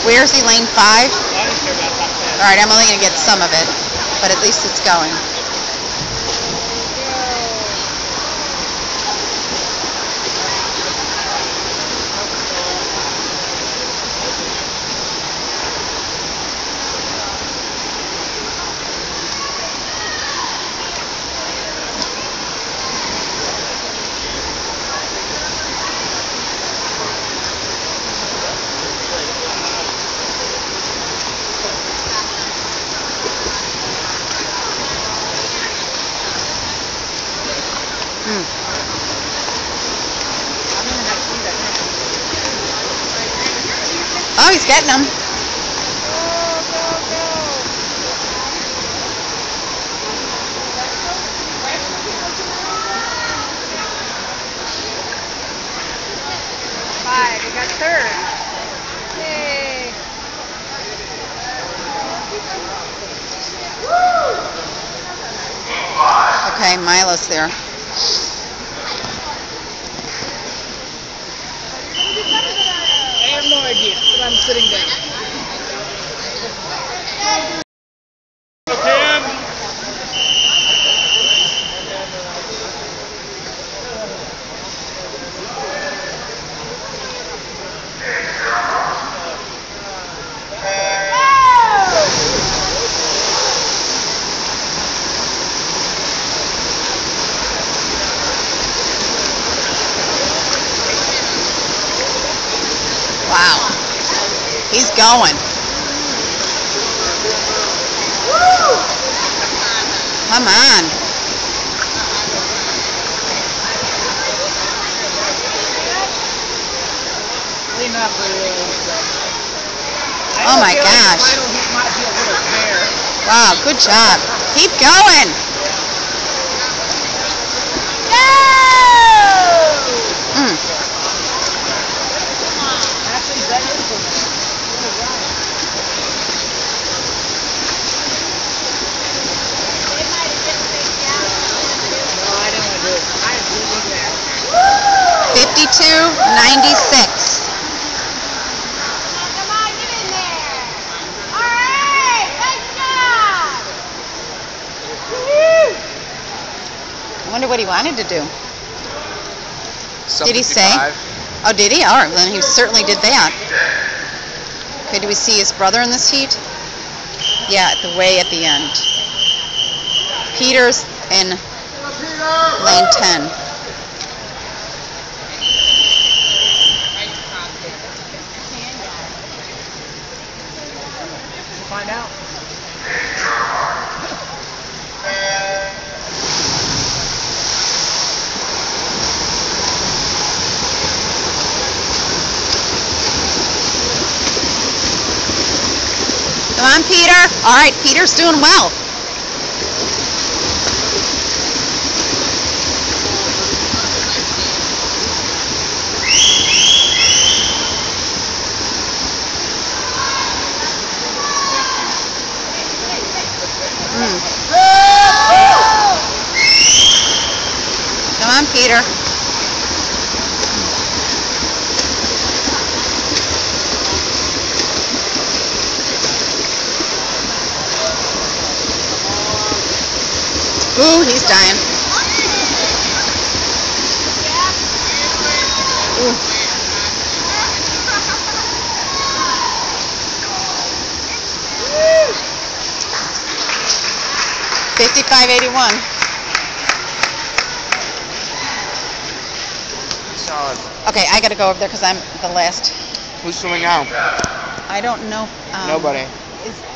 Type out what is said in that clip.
Where's he, lane 5? Alright, I'm only going to get some of it, but at least it's going. Oh, he's getting them. Five, we got third. Yay. Okay, Milo's there. I have no idea, but I'm sitting down. Wow. He's going. Woo! Come on. Oh my gosh. Wow, good job. Keep going. No, I didn't want to do it. I did it there. 52-96. Come on, get in there. All right, nice job. I wonder what he wanted to do. Sub Did he say? 55. Oh, did he? All right, then he certainly did that. Okay, do we see his brother in this heat? Yeah, way at the end. Peter's in lane 10. Find out. Come on, Peter. All right, Peter's doing well. Come on, Peter. Ooh, he's dying. Ooh. 55-81. Solid. Okay, I gotta go over there because I'm the last. Who's swimming out? I don't know. Nobody. Is